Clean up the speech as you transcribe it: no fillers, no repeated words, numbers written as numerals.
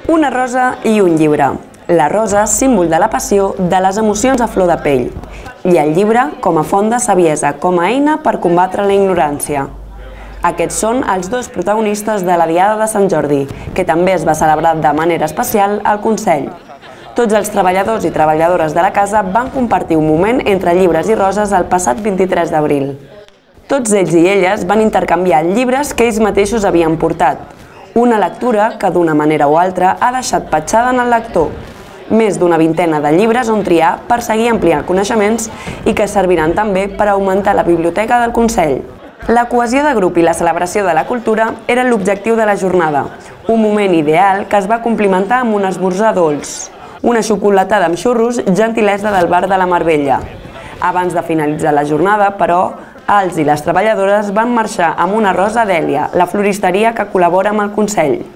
Una rosa i un llibre. La rosa, símbol de la passió, de les emocions a flor de pell. I el llibre, com a font de saviesa, com a eina per combatre la ignorància. Aquests són els dos protagonistes de la Diada de Sant Jordi, que també es va celebrar de manera especial al Consell. Tots els treballadors i treballadores de la casa van compartir un moment entre llibres i roses el passat 23 d'abril. Tots ells i elles van intercanviar llibres que ells mateixos havien portat. Una lectura que d'una manera o altra ha deixat petjada en el lector. Més d'una vintena de llibres on triar per seguir ampliant coneixements i que serviran també per augmentar la biblioteca del Consell. La cohesió de grup i la celebració de la cultura eren l'objectiu de la jornada, un moment ideal que es va complimentar amb un esmorzar dolç, una xocolatada amb xurros, gentilesa del bar de la Marbella. Abans de finalitzar la jornada, però, els i les treballadores van marxar amb una rosa d'Èlia, la floristeria que col·labora amb el Consell.